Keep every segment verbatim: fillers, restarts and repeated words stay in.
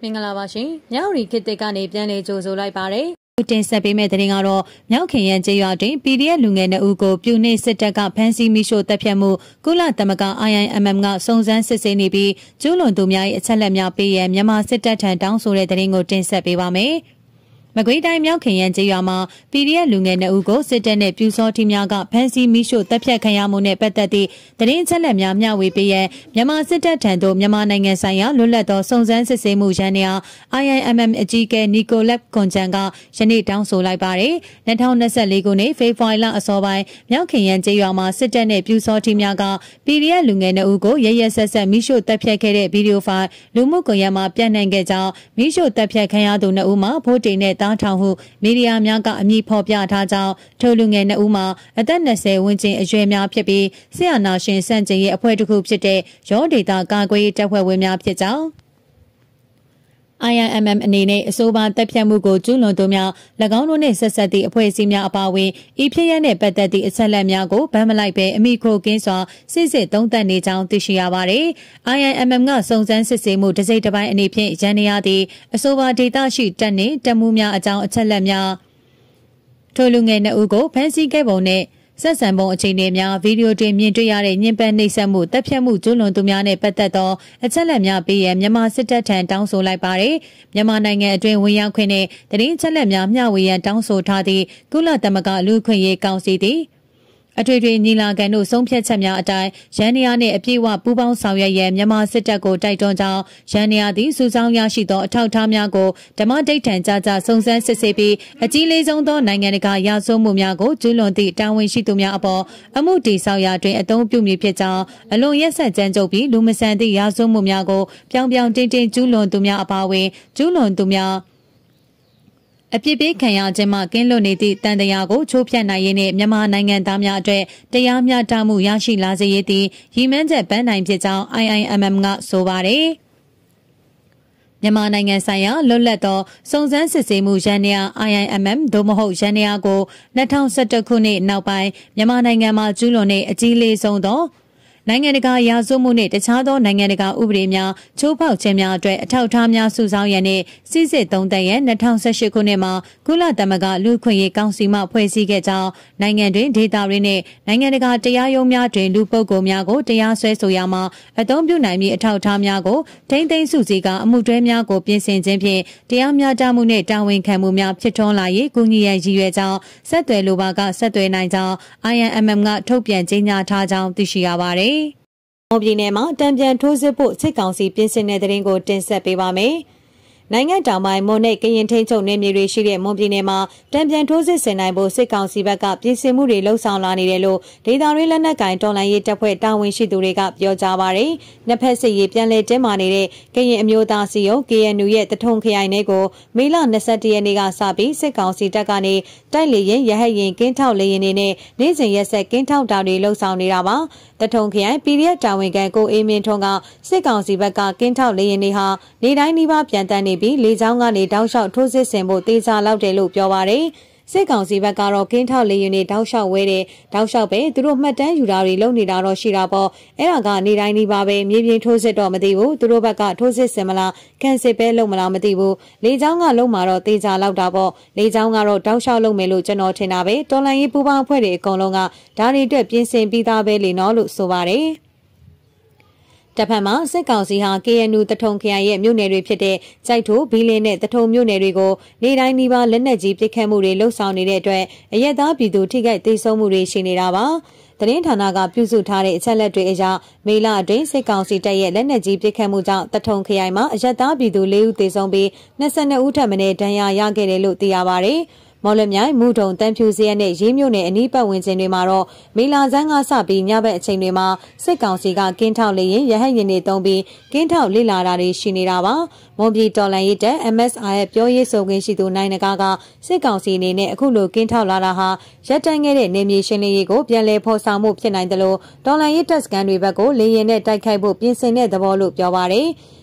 င်္ဂလာပါရှင်။မြောက်ရီခေတ်ကနေပြန်လည်ကြိုဆိုလိုက်ပါတယ်။တင်ဆက်ပေးမယ့်သတင်းကတော့မြောက်ခင်ရန်ကျေးရွာတွင် ပီဒီအက် လူငယ်နှစ်ဦးကိုပြုနှိပ်စစ်တပ်ကဖမ်းဆီးမိရှို့တပ်ဖြတ်မှုကုလသမဂ္ဂ အိုင် အိုင် အမ် အမ် ကစုံစမ်းစစ်ဆေးနေပြီးကျူးလွန်သူများ၏အချက်အလက်များပေးရန်မြန်မာစစ်တပ်ထံတောင်းဆိုတဲ့သတင်းကိုတင်ဆက်ပေးပါမယ်။မကွေးတိုင်းမြောက်ခင်ရန်ကျေးရွာမှာ ပီဒီအက် လူငယ်နှစ်ဦးကိုစစ်တပ်နဲ့ပြူစောထီးများကဖမ်းဆီးမိရှို့တပ်ဖြတ်ခံရမှုနဲ့ပတ်သက်သည့်သတင်းချက်လက်များမျှဝေပေးရန်မြန်မာစစ်တပ်ထံသို့မြန်မာနိုင်ငံဆိုင်ရာလွတ်လပ်သောစုံစမ်းစစ်ဆေးမှုရန်ရာ အိုင် အိုင် အမ် အမ် အကြီးအကဲနီကိုလက်ကွန်ဂျန်ကယနေ့တောင်းဆိုလိုက်ပါတယ်။၂၀၂၄ခုနှစ်ဖေဖော်ဝါရီလအစောပိုင်းမြောက်ခင်ရန်ကျေးရွာမှာစစ်တပ်နဲ့ပြူစောထီးများက ပီဒီအက် လူငယ်နှစ်ဦးကိုရရဆက်ဆက်မိရှို့တပ်ဖြတ်ခဲ့တဲ့ဗီဒီယိုဖိုင်လူမှုကွန်ရက်မှာပြန့်နှံ့ခဲ့ကြောင်းမိရှို့တပ်ဖြတ်ခံရသူနှစ်ဦးမှာဖိုးတိန်နဲ့တားထောင်ဟုမီဒီယာများကအမည်ဖော်ပြထားကြောင်းထိုလူငယ်နှစ်ဦးမှာအသက်၂၀ဝန်းကျင်အရွယ်များဖြစ်ပြီးဆရာနာရှင်စန့်ကျင်ရဲ့အဖွဲ့တစ်ခုဖြစ်တဲ့ရောဒေတာကာကွယ်ရေးတပ်ဖွဲ့ဝင်များဖြစ်ကြောင်း အိုင် အိုင် အမ် အမ် အနေနဲ့အဆိုပါတပ်ဖြတ်မှုကိုကျူးလွန်သူများ၎င်းတို့နှင့်ဆက်ဆက်သည့်အဖွဲ့အစည်းများအပါအဝင်ဤဖြစ်ရပ်နှင့်ပတ်သက်သည့်အချက်အလက်များကိုဗန်းမလိုက်ဘဲအမိခိုကင်းစွာစစ်စစ်သုံးသပ်နေကြောင်းသိရှိရပါသည်။ အိုင် အိုင် အမ် အမ် ကစုံစမ်းစစ်ဆေးမှုတစ်စိတ်တစ်ပိုင်းအနေဖြင့်ရန်နေရသည့်အဆိုပါဒေတာရှိတပ်နှင့်တပ်မှုများအကြောင်းအချက်အလက်များထိုလူငယ်နှစ်ဦးကိုဖမ်းဆီးခဲ့ပုံနဲ့ဆက်ဆံပုံအခြေအနေများဗီဒီယိုတင်မြင်တွေ့ရတဲ့ညှဉ်းပန်းနှိပ်စက်မှုတပ်ဖြတ်မှုကျူးလွန်သူများနဲ့ပတ်သက်သောအချက်အလက်များပေးရန်မြန်မာစစ်တပ်ထံတောင်းဆိုလိုက်ပါတယ်။မြန်မာနိုင်ငံအတွင်းဝင်ရောက်ခွင့်နဲ့သတင်းအချက်အလက်များမျှဝေရန်တောင်းဆိုထားသည့်ကုလသမဂ္ဂလူ့အခွင့်အရေးကောင်စီသည်အထွေထွေညီလာခံတို့ဆုံးဖြတ်ချက်များအတိုင်းရန်နေရာနှင့်အပြည့်အဝပူးပေါင်းဆောင်ရွက်ရန်မြန်မာစစ်တပ်ကိုတိုက်တွန်းကြောင်းရန်နေရာသည်စုဆောင်းရရှိသောအထောက်အထားများကိုဓမ္မဒိဋ္ဌံကြကြစုံစမ်းစစ်ဆေးပြီးအကြီးလေးဆုံးသောနိုင်ငံတကာရာဇဝတ်မှုများကိုကျူးလွန်သည့်တာဝန်ရှိသူများအပေါ်အမှုတည်ဆောက်ရာတွင်အသုံးပြုမည်ဖြစ်ကြောင်းအလွန်ရက်စက်ကြမ်းကြုတ်ပြီးလူမဆန်သည့်ရာဇဝတ်မှုများကိုပြောင်ပြောင်တင်းတင်းကျူးလွန်သူများအပါအဝင်ကျူးလွန်သူများအပြစ်ပေးခံရခြင်းမှကင်းလွတ်နေသည့်တန်တရားကိုချိုးဖျက်နိုင်ရေးနှင့်မြန်မာနိုင်ငံသားများအတွက်တရားမျှတမှုရရှိလာစေရေးသည်ရည်မှန်းချက်ပန်းနိုင်ဖြစ်ကြောင်း အိုင် အိုင် အမ် အမ် ကဆိုပါတယ်။မြန်မာနိုင်ငံဆိုင်ရာလွတ်လပ်သောစုံစမ်းစစ်ဆေးမှုရန်ရာ အိုင် အိုင် အမ် အမ် သို့မဟုတ်ရန်ရာကို၂၀၁၁ခုနှစ်နောက်ပိုင်းမြန်မာနိုင်ငံမှာကျူးလွန်တဲ့အကြီးလေးဆုံးသောနိုင်ငံတကာရာဇဝတ်မှုနှင့်တခြားသောနိုင်ငံတကာဥပဒေများချိုးဖောက်ခြင်းများအတွက်အထောက်အထားများစုဆောင်းရန်နှင့်စစ်စစ်သုံးသပ်ရန်၂၀၁၈ခုနှစ်မှာကုလသမဂ္ဂလူ့အခွင့်အရေးကောင်စီမှဖွဲ့စည်းခဲ့ကြောင်းနိုင်ငံတွင်ဒေသတွင်နှင့်နိုင်ငံတကာတရားရုံးများတွင်လူပုဂ္ဂိုလ်များကိုတရားစွဲဆိုရမှာအသုံးပြုနိုင်မည့်အထောက်အထားများကိုထိမ့်သိမ်းစုစည်းကအမှုတွဲများကိုပြင်ဆင်ခြင်းဖြင့်တရားမျှတမှုနှင့်တာဝန်ခံမှုများဖြစ်ထွန်းလာရေးကူညီရန်ရည်ရွယ်ကြောင်းဆက်သွယ်လိုပါကဆက်သွယ်နိုင်ကြောင်း အိုင် အိုင် အမ် အမ် ကထုတ်ပြန်ကြေညာထားကြောင်းသိရှိရပါသည်။မွန်ပြည်နယ်မှာတံပြန်ထိုးစစ်ဖို့စစ်ကောင်စီပြင်ဆင်တဲ့သတင်းကိုတင်ဆက်ပေးပါမယ်။နိုင်ငံတောင်ပိုင်းမွန်နဲ့ကရင်ထိန်းချုပ်နယ်မြေတွေရှိတဲ့မွန်ပြည်နယ်မှာတံပြန်ထိုးစစ်ဆင်နိုင်ဖို့စစ်ကောင်စီဘက်ကပြင်ဆင်မှုတွေလှုံ့ဆော်လာနေတယ်လို့ဒေသတွင်းလက်နက်ကင်တော်လှန်ရေးတပ်ဖွဲ့တာဝန်ရှိသူတွေကပြောကြားပါတယ်။နှစ်ဖက်စစ်ရေးပြန်လည်တင်းမာနေတဲ့ကရင်အမျိုးသားစီယုံ ကေအန်ယူ ရဲ့တထုံခရိုင်တွေကိုမေလ၂၁ရက်နေ့ကစပြီးစစ်ကောင်စီတပ်ကနေတိုက်လေရင်ရဟတ်ရင်ကင်းထောက်လေရင်တွေနဲ့နေ့စဉ်ရက်ဆက်ကင်းထောက်တာတွေလှုံ့ဆော်နေတာပါ။တထုံခရိုင် ပီဒီအက် တာဝန်ခံကိုအေးမင်းထွန်းကစစ်ကောင်စီဘက်ကကင်းထောက်လေရင်တွေဟာနေတိုင်းနှီးပါပြန်တန်းနေပြီးလေကြောင်းကနေတောက်လျှောက်ထိုးစစ်ဆင်ဖို့တေချာလောက်တယ်လို့ပြောပါတယ်။စစ်ကောင်စီဘက်ကတော့ကင်းထောက်လေရင်တွေတောက်လျှောက်ဝဲတယ်တောက်လျှောက်ပဲသူတို့မှတ်တမ်းယူတာတွေလုပ်နေတာတော့ရှိတာပေါ့အဲ့ဒါကနေတိုင်းနှီးပါပဲမြေပြင်ထိုးစစ်တော့မသိဘူးသူတို့ဘက်ကထိုးစစ်ဆင်မလားကန်စစ်ပဲလုပ်မလားမသိဘူးလေကြောင်းကလုံးမှာတော့တေချာလောက်တာပေါ့လေကြောင်းကတော့တောက်လျှောက်လုပ်မယ်လို့ကျွန်တော်ထင်တာပဲတော်လိုင်းရေးပူပေါင်းအဖွဲ့တွေအကုန်လုံးကဒါတွေအတွက်ပြင်ဆင်ပြီးသားပဲလေနော်လို့ဆိုပါတယ်။တဖက်မှာစစ်ကောင်စီဟာ ကေအန်ယူ တထုံခရိုင်ရဲ့မြို့နယ်တွေဖြစ်တဲ့ကြိုက်ထိုဘီလင်းနဲ့တထုံမြို့နယ်တွေကိုနေတိုင်းနှီးပါလက်နက်ကြီးပစ်ခတ်မှုတွေလှုပ်ဆောင်နေတဲ့အတွက်အရက်သားပြည်သူထိခိုက်ဒေဆုံးမှုတွေရှိနေတာပါ။သတင်းဌာနကပြုစုထားတဲ့အချက်လက်တွေအရမေလအတွင်းစစ်ကောင်စီတပ်ရဲ့လက်နက်ကြီးပစ်ခတ်မှုကြောင့်တထုံခရိုင်မှာအရက်သားပြည်သူ၄ဦးသေဆုံးပြီး၂၂ဦးထပ်မံဒဏ်ရာရခဲ့တယ်လို့သိရပါတယ်။မော်လမြိုင်မူထုံတန်ဖြူစရက်နဲ့ရေးမြို့နယ်အနီးပတ်ဝန်းကျင်တွေမှာတော့မေလာဆန်းကစပြီးညဘက်အချိန်တွေမှာစစ်ကောင်စီကကင်းထောက်လေရင်ရဟတ်ရင်တွေတုံးပြီးကင်းထောက်လေ့လာတာတွေရှိနေတာပါမွန်ပြည်တော်လှန်ရေးတပ် အမ် အက်စ် အာ ရဲ့ပြောရေးဆိုခွင့်ရှိသူနိုင်နဂါကစစ်ကောင်စီအနေနဲ့အခုလိုကင်းထောက်လာတာဟာရပ်တန့်ခဲ့တဲ့နေမြေရှင်းလင်းရေးကိုပြန်လည်ဖော်ဆောင်မှုဖြစ်နိုင်တယ်လို့တော်လှန်ရေးတပ်စခန်းတွေဘက်ကိုလေရင်နဲ့တိုက်ခိုက်ဖို့ပြင်ဆင်တဲ့သဘောလို့ပြောပါတယ်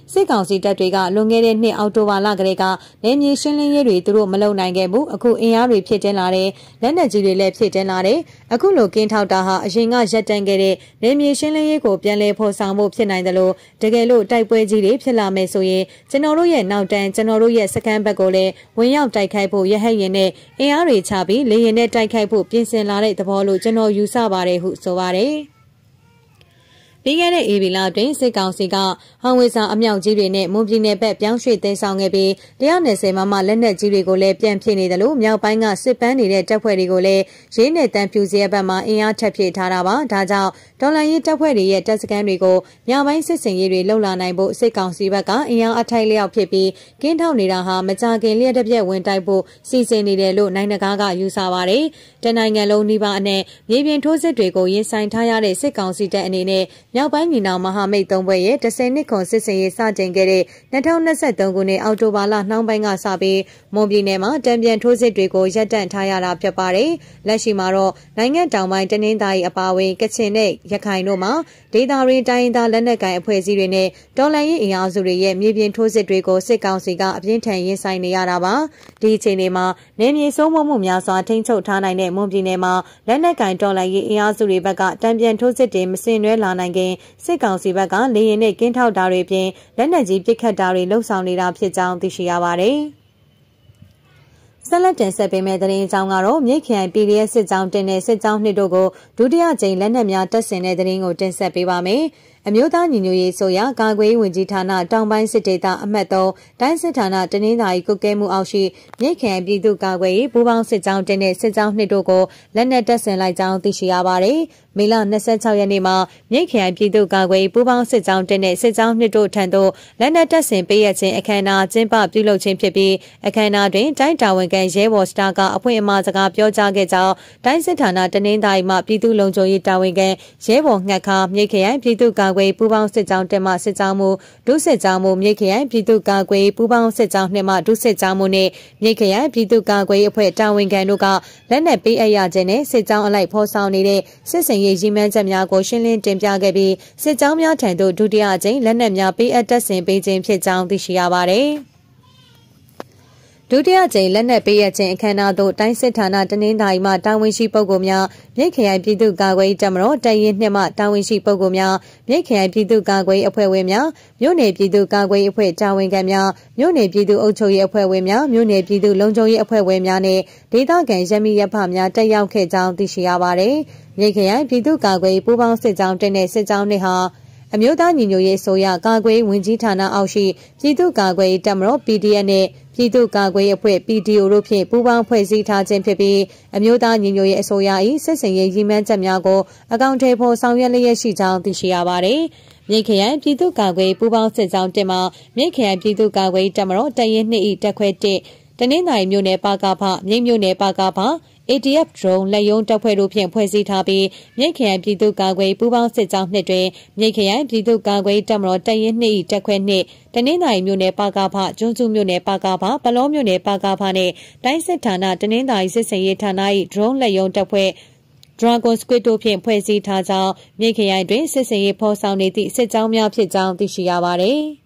စစ်ကောင်စီတပ်တွေကလွန်ခဲ့တဲ့နှစ်အောက်တိုဘာလကလေးကနေမြေရှင်းလင်းရေးတွေသူတို့မလုပ်နိုင်ခဲ့ဘူးအခုအင်အားတွေဖြစ်တင်လာတယ်လက်နက်ကြီးတွေလည်းဖြစ်တင်လာတယ်အခုလိုကင်းထောက်တာဟာအရင်ကရက်တန့်ခဲ့တဲ့နေမြေရှင်းလင်းရေးကိုပြန်လည်ဖော်ဆောင်ဖို့ဖြစ်နိုင်တယ်လို့တကယ်လို့တိုက်ပွဲကြီးတွေဖြစ်လာမယ်ဆိုရင်ကျွန်တော်တို့ရဲ့နောက်တန်းကျွန်တော်တို့ရဲ့စကန်ဘက်ကိုလည်းဝင်ရောက်တိုက်ခိုက်ဖို့ရဟတ်ရင်နဲ့အင်အားတွေချပြီးလေရင်နဲ့တိုက်ခိုက်ဖို့ပြင်ဆင်လာတဲ့သဘောလို့ကျွန်တော်ယူဆပါတယ်ဟုဆိုပါတယ်ပြီးခဲ့တဲ့အေဗီလာတွင်စစ်ကောင်စီကဟောင်ဝေစာအမြောက်ကြီးတွေနဲ့မွန်ပြည်နယ်ဘက်ပြောင်းရွှေ့သိမ်းဆောင်ခဲ့ပြီးone hundred twentyမမလက်နက်ကြီးတွေကိုလည်းပြန်ဖြည့်နေတယ်လို့မြောက်ပိုင်းကစစ်ပန်းနေတဲ့တပ်ဖွဲ့တွေကိုလည်းရင်းနဲ့တန်ဖြူစရဲဘက်မှာအင်အားထပ်ဖြည့်ထားတာပါဒါကြောင့်ဒေါ်လာရေးတပ်ဖွဲ့တွေရဲ့တပ်စခန်းတွေကိုမြောက်ပိုင်းစစ်စင်ရေးတွေလှုပ်လာနိုင်ဖို့စစ်ကောင်စီဘက်ကအင်အားအထိုက်လျောက်ဖြစ်ပြီးကင်းထောက်နေတာဟာမကြခင်လျှက်တစ်ပြက်ဝင်တိုက်ဖို့စီစဉ်နေတယ်လို့နိုင်ငံတကာကယူဆပါတယ်တနိုင်ငံလုံးနှိပါအနဲ့မြေပြင်ထိုးစစ်တွေကိုရင်ဆိုင်ထားရတဲ့စစ်ကောင်စီတပ်အနေနဲ့မြောက်ပိုင်းညီနောင်မဟာမိတ်သုံးဘွဲ့ရဲ့tenနှစ်ခွန်စစ်စင်ရေးစတင်ခဲ့တဲ့two thousand twenty-threeခုနှစ်အောက်တိုဘာလနှောင်းပိုင်းကစပြီးမွန်ပြည်နယ်မှာတံပြန်ထိုးစစ်တွေကိုရပ်တန့်ထားရတာဖြစ်ပါတယ်။လက်ရှိမှာတော့နိုင်ငံတောင်ပိုင်းတနင်္သာရီအပါအဝင်ကချင်နဲ့ရခိုင်တို့မှာဒေသရင်းတိုင်းသားလက်နက်ကိုင်အဖွဲ့အစည်းတွေနဲ့တော်လှန်ရေးအင်အားစုတွေရဲ့မြေပြင်ထိုးစစ်တွေကိုစစ်ကောင်စီကအပြင်းထန်ရင်ဆိုင်နေရတာပါ။ဒီအချိန်တွေမှာနေမြေစိုးမိုးမှုများစွာထိန်းချုပ်ထားနိုင်တဲ့မွန်ပြည်နယ်မှာလက်နက်ကိုင်တော်လှန်ရေးအင်အားစုတွေဘက်ကတံပြန်ထိုးစစ်တွေမစင်နွဲလာနိုင်ခင်စစ်ကောင်စီဘက်ကလေရင်နဲ့ကင်းထောက်တာတွေပြင်လက်နက်ကြီးပစ်ခတ်တာတွေလှုပ်ဆောင်နေတာဖြစ်ကြောင်းသိရှိရပါတယ်။ဆက်လက်တင်ဆက်ပေးမယ့်သတင်းအကြောင်းကတော့မြိတ်ခရိုင် P D S စစ်ကြောင်းတင်တဲ့စစ်ကြောင်းနှစ်တို့ကိုဒုတိယကြိမ်လက်နက်များတပ်ဆင်တဲ့သတင်းကိုတင်ဆက်ပေးပါမယ်။အမျိုးသားညီညွတ်ရေးဆိုရာကာကွယ်ရေးဝန်ကြီးဌာနတောင်ပိုင်းစစ်ဒေသအမှတ်threeတိုင်းစစ်ဌာနတနင်္သာရီကုကဲမှုအောက်ရှိမြိတ်ခရိုင်ပြည်သူ့ကာကွယ်ရေးပူးပေါင်းစစ်ကြောင်းတင်တဲ့စစ်ကြောင်းနှစ်တို့ကိုလက်နက်တပ်ဆင်လိုက်ကြောင်းသိရှိရပါတယ်။မေလtwenty-sixရက်နေ့မှာမြိတ်ခရိုင်ပြည်သူ့ကာကွယ်ရေးပူးပေါင်းစစ်ကြောင်းတင်တဲ့စစ်ကြောင်းနှစ်တို့ထံသို့လက်နက်တပ်ဆင်ပေးရခြင်းအခမ်းအနားကျင်းပပြုလုပ်ခြင်းဖြစ်ပြီးအခမ်းအနားတွင်တိုင်းတာဝန်ခံရဲဘော်စတာကအဖွင့်အမှာစကားပြောကြားခဲ့ကြောင်းတိုင်းစစ်ဌာနတနင်္သာရီမှပြည်သူ့လုံခြုံရေးတာဝန်ခံရဲဘော်ငှက်ခါမြိတ်ခရိုင်ပြည်သူ့ကာကွယ်ရေးပူးပေါင်းစစ်ကြောင်းတင်မှစစ်ကြောင်းမှုဒုစစ်ကြောင်းမှုမြိတ်ခရိုင်ပြည်သူ့ကာကွယ်ရေးပူးပေါင်းစစ်ကြောင်းနှစ်မှဒုစစ်ကြောင်းမှုနဲ့မြိတ်ခရိုင်ပြည်သူ့ကာကွယ်ရေးအဖွဲ့တာဝန်ခံတို့ကလက်နက်ပေးအပ်ရခြင်းနဲ့စစ်ကြောင်းအလိုက်ဖော်ဆောင်နေတဲ့စစ်စင်ရေးရည်မှန်းချက်များကိုရှင်းလင်းတင်ပြခဲ့ပြီးစစ်ကြောင်းများထံသို့ဒုတိယအကြိမ်လက်နက်များပေးအပ်တပ်ဆင်ပေးခြင်းဖြစ်ကြောင်းသိရှိရပါတယ်။ဒုတိယကြိမ်လက်နက်ပေးရခြင်းအခမ်းအနားသို့တိုင်းစစ်ဌာနတနင်္သာရီမှတာဝန်ရှိပုဂ္ဂိုလ်များမြိတ်ခရိုင်ပြည်သူ့ကာကွယ်ရေးတပ်မတော်တပ်ရင်းနှစ်မှတာဝန်ရှိပုဂ္ဂိုလ်များမြိတ်ခရိုင်ပြည်သူ့ကာကွယ်ရေးအဖွဲ့ဝင်များမြို့နယ်ပြည်သူ့ကာကွယ်ရေးအဖွဲ့တာဝန်ခံများမြို့နယ်ပြည်သူ့အုပ်ချုပ်ရေးအဖွဲ့ဝင်များမြို့နယ်ပြည်သူ့လုံခြုံရေးအဖွဲ့ဝင်များနဲ့ဒေသခံရမီရပ်ဖများတက်ရောက်ခဲ့ကြောင်းသိရှိရပါတယ်။မြိတ်ခရိုင်ပြည်သူ့ကာကွယ်ရေးပူးပေါင်းစစ်ကြောင်းတင်တဲ့စစ်ကြောင်းတွေဟာအမျိုးသားညီညွတ်ရေးဆိုရကာကွယ်ဝင်ကြီးဌာနအောက်ရှိပြည်သူ့ကာကွယ်ရေးတပ်မတော် P D F နဲ့ပြည်သူ့ကာကွယ်ရေးအဖွဲ့ P D O တို့ဖြင့်ပူးပေါင်းဖွဲ့စည်းထားခြင်းဖြစ်ပြီးအမျိုးသားညီညွတ်ရေးအစိုးရ၏စစ်စင်ရေးရည်မှန်းချက်များကိုအကောင့်ထဲပေါ်ဆောင်ရွက်လျက်ရှိကြောင်းသိရှိရပါတယ်။မြိတ်ခရိုင်ပြည်သူ့ကာကွယ်ပူးပေါင်းစစ်ကြောင်းတင်မှာမြိတ်ခရိုင်ပြည်သူ့ကာကွယ်တပ်မတော်တပ်ရင်းနှစ်၏တပ်ခွဲတစ်တနင်္သာရီမြို့နယ်ပါကဖမြိတ်မြို့နယ်ပါကဖA T F drone လက်ရုံးတပ်ဖွဲ့တို့ဖြင့်ဖွဲ့စည်းထားပြီးမြိတ်ခရိုင်ပြည်သူ့ကာကွယ်ပူးပေါင်းစစ်ကြောင်းနှစ်တွင်မြိတ်ခရိုင်ပြည်သူ့ကာကွယ်တပ်မတော်တပ်ရင်းနှစ်၏တပ်ခွဲနှစ်တနင်္သာရီမြို့နယ်ပါကဖကျွန်းစုမြို့နယ်ပါကဖပလောမြို့နယ်ပါကဖနှင့်တိုင်းစစ်ဌာနတနင်္သာရီစစ်စင်ရေးဌာန၏ drone လက်ရုံးတပ်ဖွဲ့ Dragon Squid တို့ဖြင့်ဖွဲ့စည်းထားကြောင်းမြိတ်ခရိုင်တွင်စစ်စင်ရေးဖော်ဆောင်နေသည့်စစ်ကြောင်းများဖြစ်ကြောင်းသိရှိရပါသည်။